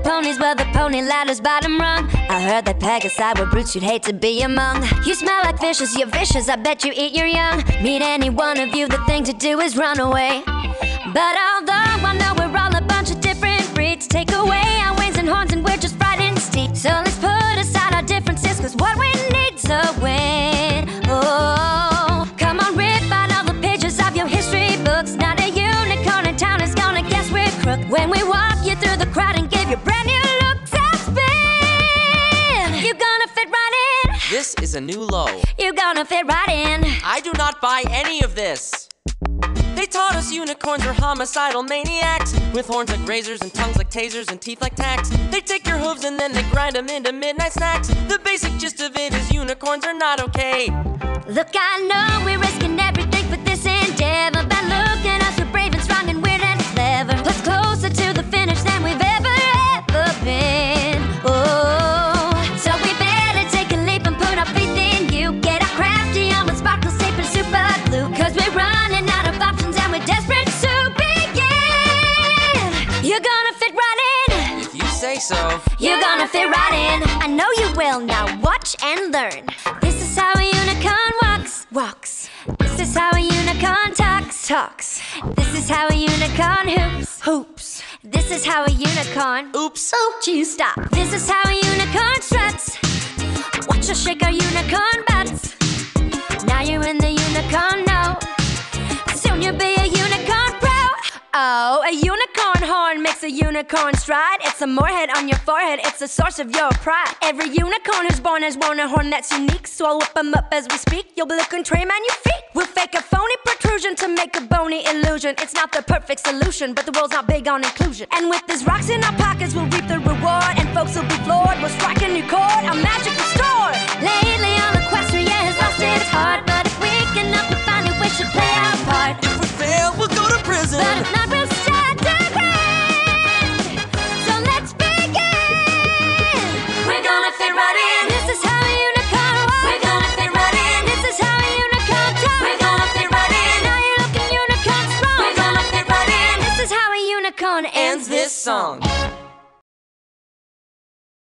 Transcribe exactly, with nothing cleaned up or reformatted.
ponies, well the pony ladder's bottom rung. I heard that Pegasi were brutes you'd hate to be among. You smell like fishes, you're vicious, I bet you eat your young. Meet any one of you, the thing to do is run away. But although I know we're all a bunch of different breeds, take away our wings and horns and we're just frightened steeds. So let's put aside our differences, cause what we need's a win. Oh, come on, rip out all the pages of your history books. Not a unicorn in town is gonna guess we're crook. When we walk you through the crowd and give you brand new looks and spin, you're gonna fit right in. This is a new low. You're gonna fit right in. I do not buy any of this. They taught us unicorns are homicidal maniacs, with horns like razors and tongues like tasers and teeth like tacks. They take your hooves and then they grind them into midnight snacks. The basic gist of it is unicorns are not okay. Look, I know we're risking everything for this endeavor, but look at us, we're brave and strong and weird and clever. Plus closer to the finish than we've ever, ever been. Oh, so we better take a leap and put our faith in you. Get our crafty on with sparkles, tape and super glue, cause we're running out of options and we're desperate to begin. You're gonna fit right in. If you say so. You're gonna fit right in. I know you will, now watch and learn. This is how a unicorn walks, walks. This is how a unicorn talks, talks. This is how a unicorn hoops, hoops. This is how a unicorn, oops, oops, you stop. This is how a unicorn struts. Watch us shake our unicorn butts. Now you're in the unicorn know. Soon you'll be a unicorn pro. Oh, a unicorn horn makes a unicorn stride. It's a moorhead on your forehead, it's the source of your pride. Every unicorn who's born has worn a horn that's unique, so I'll whip them up as we speak. You'll be looking trim on your feet. We'll fake a phony protrusion to make a bony illusion. It's not the perfect solution, but the world's not big on inclusion. And with these rocks in our pockets, we'll reap the reward, and folks will be floored. We'll strike a new chord, our magic restored. Lately all equestria has lost its heart, but if we can help to find it, we should play our part. If we fail, we'll go to prison. But if not, we'll start to grin. So let's begin. We're gonna fit right in. This is how a unicorn walks. We're gonna fit right in. This is how a unicorn talks. We're gonna fit right in. Now you're looking unicorn strong. We're gonna fit right in. This is how a unicorn ends Ends this song.